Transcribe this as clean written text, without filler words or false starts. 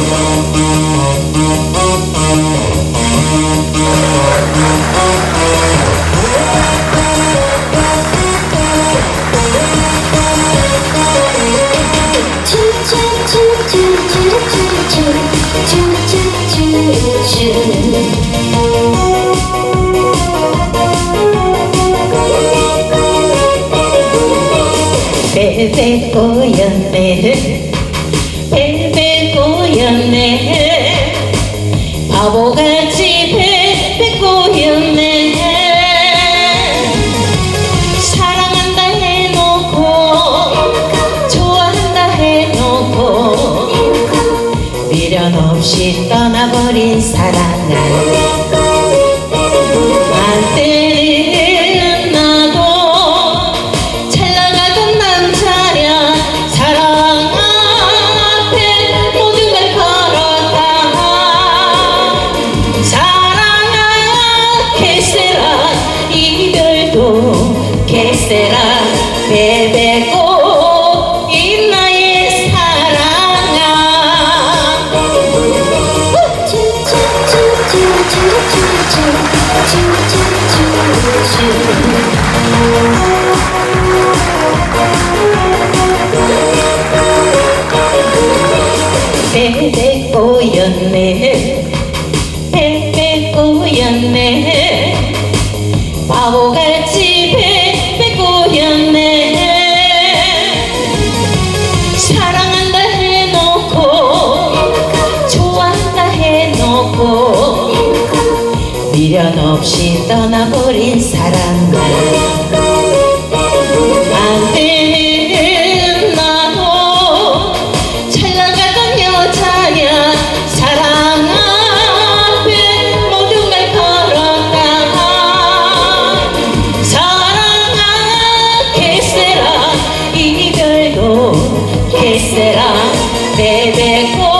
베베 꼬였네 베베 꼬였네 바보같이 베베 꼬였네 사랑한다 해놓고 좋아한다 해놓고 미련 없이 떠나버린 사랑을 한때는 나도 잘나가던 남자야 사랑 앞에 모든 걸 걸었다 사랑아 개세라 이별도 개세라 베베 꼬인 나의 사랑아 베베 꼬였네 베베 꼬였네 바보같이 베베 꼬였네 사랑한다 해놓고 좋아한다 해놓고 미련 없이 떠나버린 사랑을 안되는 나도 잘나가던 여자야 사랑 앞에 모든 걸 걸었다 사랑아 개세라 이별도 개세라 베베